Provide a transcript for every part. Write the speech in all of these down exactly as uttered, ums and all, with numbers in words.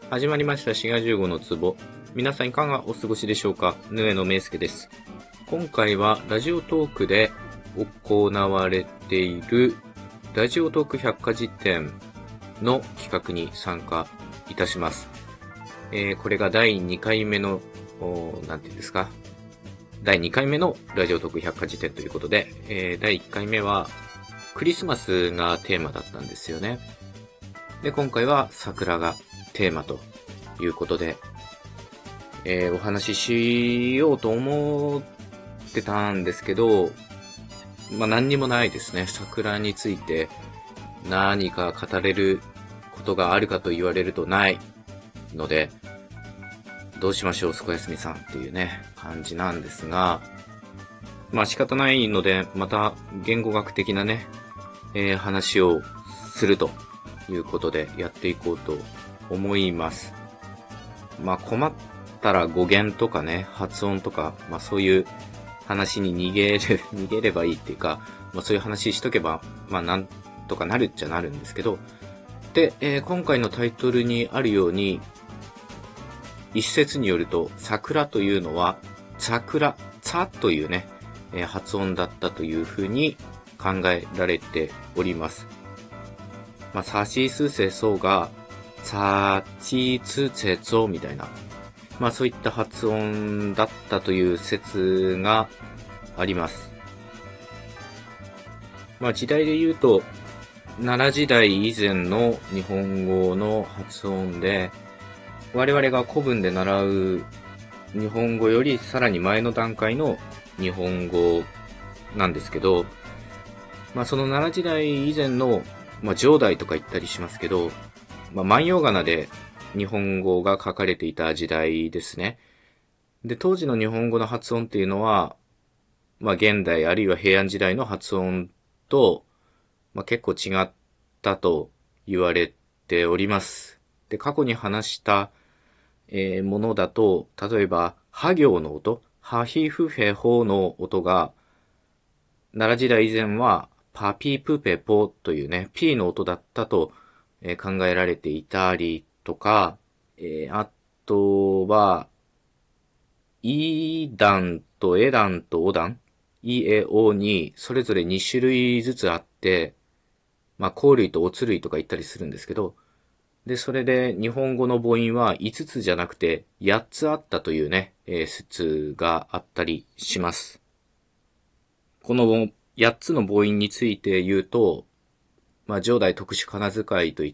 始まりましたしがじゅうごの壺。皆さんいかがお過ごしでしょうか。ぬえのめいすけです。今回はラジオトークで行われているラジオトーク百科事典の企画に参加いたします。えー、これがだいにかいめの、なんていうんですか。だいにかいめのラジオトーク百科事典ということで、えー、だいいっかいめはクリスマスがテーマだったんですよね。で、今回は桜がテーマということで、えー、お話ししようと思ってたんですけど、まあ何にもないですね。桜について何か語れることがあるかと言われるとないので、どうしましょう、すこやすみさんっていうね、感じなんですが、まあ仕方ないので、また言語学的なね、えー、話をするということでやっていこうと思います。まあ困ったら語源とかね、発音とか、まあそういう話に逃げる、逃げればいいっていうか、まあそういう話しとけば、まあなんとかなるっちゃなるんですけど、で、えー、今回のタイトルにあるように、一説によると、桜というのは、桜、つというね、えー、発音だったというふうに考えられております。まあ、さしすせそうが、さちつせぞみたいな、まあそういった発音だったという説があります。まあ時代で言うと、奈良時代以前の日本語の発音で、我々が古文で習う日本語よりさらに前の段階の日本語なんですけど、まあその奈良時代以前の、まあ上代とか言ったりしますけど、まあ万葉仮名で日本語が書かれていた時代ですね。で、当時の日本語の発音っていうのは、まあ現代あるいは平安時代の発音と、まあ結構違ったと言われております。で、過去に話した、えー、ものだと、例えば、は行の音、はひふへほの音が、奈良時代以前は、パピプペポというね、P の音だったと、えー、考えられていたりとか、えー、あとは、イ段とエ段とオ段、イエオにそれぞれに種類ずつあって、まあ、香類とオツ類とか言ったりするんですけど、で、それで日本語の母音はいつつじゃなくてやっつあったというね、えー、説があったりします。このやっつの母音について言うと、まあ、上代特殊仮名遣いといって、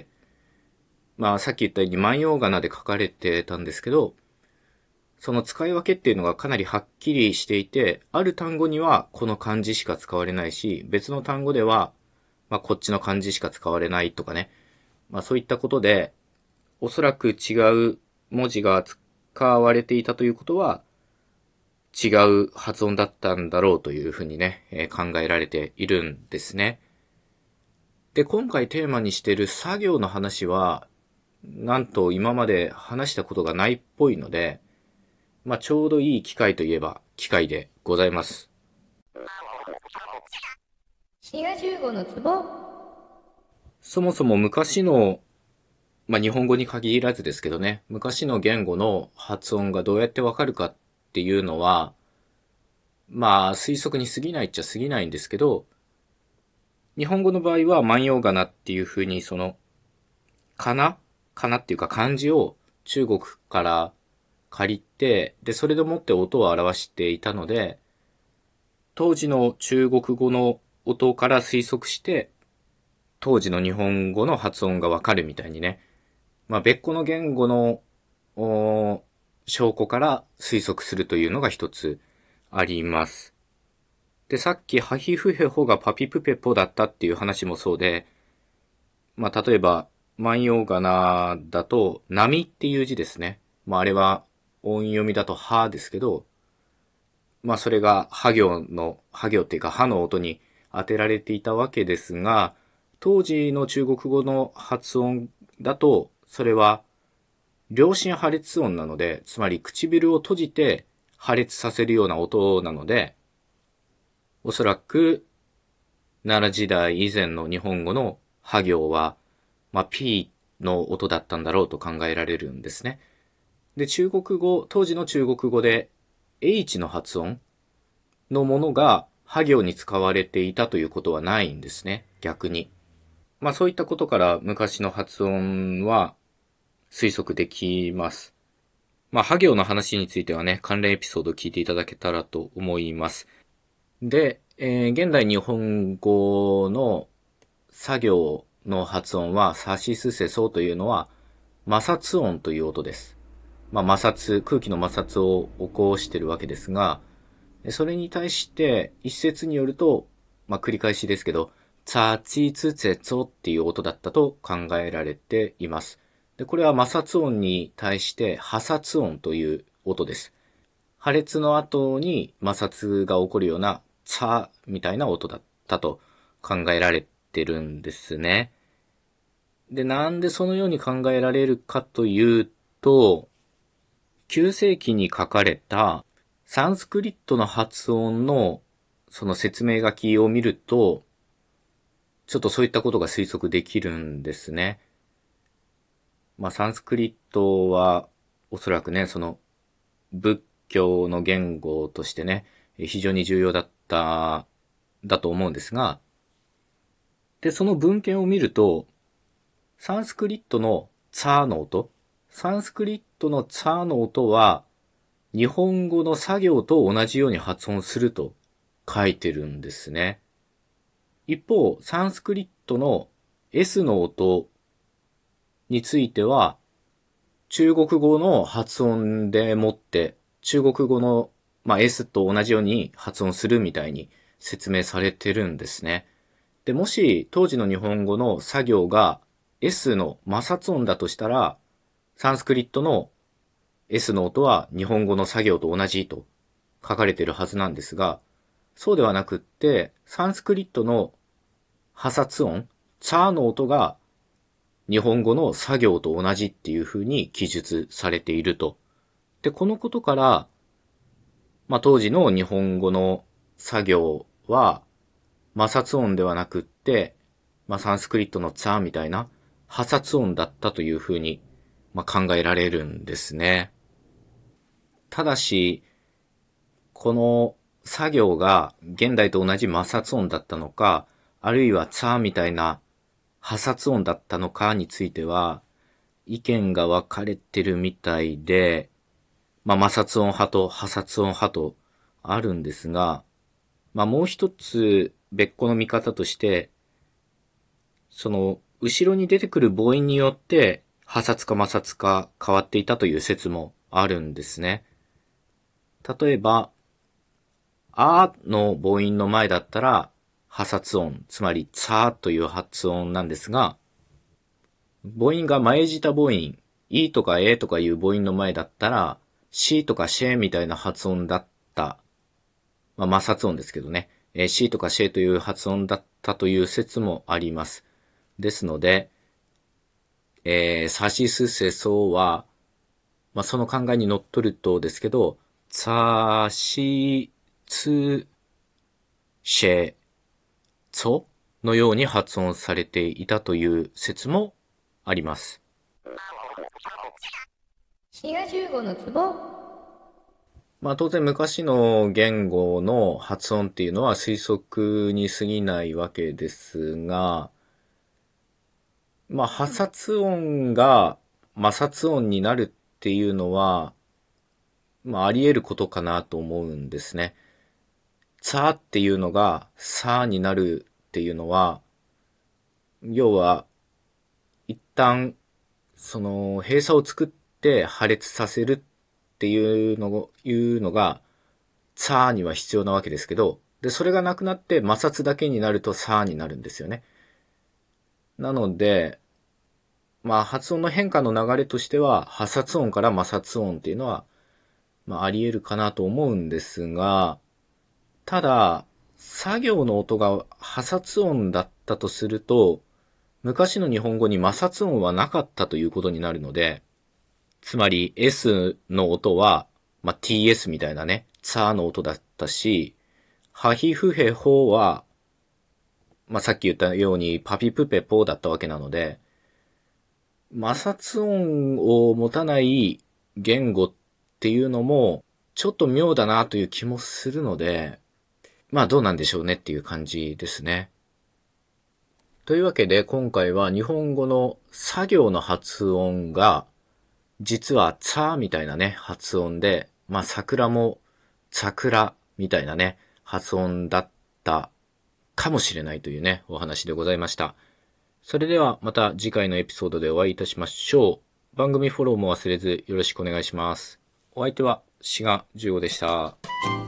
まあ、さっき言ったように万葉仮名で書かれてたんですけど、その使い分けっていうのがかなりはっきりしていて、ある単語にはこの漢字しか使われないし、別の単語では、まあ、こっちの漢字しか使われないとかね。まあ、そういったことで、おそらく違う文字が使われていたということは、違う発音だったんだろうというふうにね、えー、考えられているんですね。で、今回テーマにしている作業の話は、なんと今まで話したことがないっぽいので、まあ、ちょうどいい機会といえば機会でございます。 しがじゅうごの壺。 そもそも昔の、まあ、日本語に限らずですけどね、昔の言語の発音がどうやってわかるかっていうのは、まあ、推測に過ぎないっちゃ過ぎないんですけど、日本語の場合は万葉仮名っていう風に、その、かなかなっていうか漢字を中国から借りて、で、それでもって音を表していたので、当時の中国語の音から推測して、当時の日本語の発音がわかるみたいにね。まあ別個の言語の証拠から推測するというのが一つあります。で、さっきハヒフヘホがパピプペポだったっていう話もそうで、まあ例えば万葉仮名だと波っていう字ですね。まああれは音読みだとハですけど、まあそれがハ行の、ハ行っていうかハの音に当てられていたわけですが、当時の中国語の発音だと、それは両心破裂音なので、つまり唇を閉じて破裂させるような音なので、おそらく奈良時代以前の日本語のハ行は、まあ P の音だったんだろうと考えられるんですね。で、中国語、当時の中国語で H の発音のものがハ行に使われていたということはないんですね、逆に。まあそういったことから昔の発音は推測できます。まあハ行の話についてはね、関連エピソードを聞いていただけたらと思います。で、えー、現代日本語の作業の発音は、さしすせそうというのは、摩擦音という音です。まあ、摩擦、空気の摩擦を起こしているわけですが、それに対して、一説によると、まあ、繰り返しですけど、ツァチツツェツォっていう音だったと考えられています。で、これは摩擦音に対して破擦音という音です。破裂の後に摩擦が起こるようなツァみたいな音だったと考えられてるんですね。で、なんでそのように考えられるかというと、きゅう世紀に書かれたサンスクリットの発音のその説明書きを見ると、ちょっとそういったことが推測できるんですね。まあ、サンスクリットはおそらくね、その仏教の言語としてね、非常に重要だった、だと思うんですが、で、その文献を見ると、サンスクリットのツァーの音、サンスクリットのツァーの音は、日本語の作業と同じように発音すると書いてるんですね。一方、サンスクリットの S の音については、中国語の発音でもって、中国語の、まあ、S と同じように発音するみたいに説明されてるんですね。で、もし当時の日本語の作業が S の摩擦音だとしたら、サンスクリットの S の音は日本語の作業と同じと書かれているはずなんですが、そうではなくって、サンスクリットの破擦音、チャーの音が日本語の作業と同じっていう風に記述されていると。で、このことから、まあ、当時の日本語の作業は摩擦音ではなくって、まあ、サンスクリットのチャーみたいな破擦音だったという風に、まあ、考えられるんですね。ただし、この作業が現代と同じ摩擦音だったのか、あるいはチャーみたいな破擦音だったのかについては、意見が分かれてるみたいで、まあ、摩擦音派と破擦音派とあるんですが、まあ、もう一つ別個の見方として、その、後ろに出てくる母音によって、破擦か摩擦か変わっていたという説もあるんですね。例えば、あの母音の前だったら、破擦音、つまり、ツァーという発音なんですが、母音が前舌母音、いとかえとかいう母音の前だったら、しとかシェみたいな発音だった。まあ、摩擦音ですけどね。えー、しとかシェという発音だったという説もあります。ですので、えー、さしすせそうは、まあ、その考えにのっとるとですけど、さしつシェツォのように発音されていたという説もあります。 滋賀じゅうごのツボ。 まあ当然昔の言語の発音っていうのは推測に過ぎないわけですが、まあ破擦音が摩擦音になるっていうのは、まああり得ることかなと思うんですね。ツァーっていうのがサーになるっていうのは、要は一旦その閉鎖を作って破裂させるっていうのいうのがツァーには必要なわけですけど、で、それがなくなって摩擦だけになるとサーになるんですよね。なので、まあ発音の変化の流れとしては、破擦音から摩擦音っていうのは、まああり得るかなと思うんですが、ただ、作業の音が破擦音だったとすると、昔の日本語に摩擦音はなかったということになるので、つまり S の音は、まあ、ティーエス みたいなね、ツァーの音だったし、ハヒフヘホは、まあ、さっき言ったようにパピプペポだったわけなので、 摩擦音を持たない言語っていうのも、ちょっと妙だなという気もするので、まあどうなんでしょうねっていう感じですね。というわけで今回は日本語の作業の発音が、実はツァーみたいなね、発音で、まあ桜も桜みたいなね、発音だったかもしれないというね、お話でございました。それではまた次回のエピソードでお会いいたしましょう。番組フォローも忘れずよろしくお願いします。お相手は志賀じゅうごでした。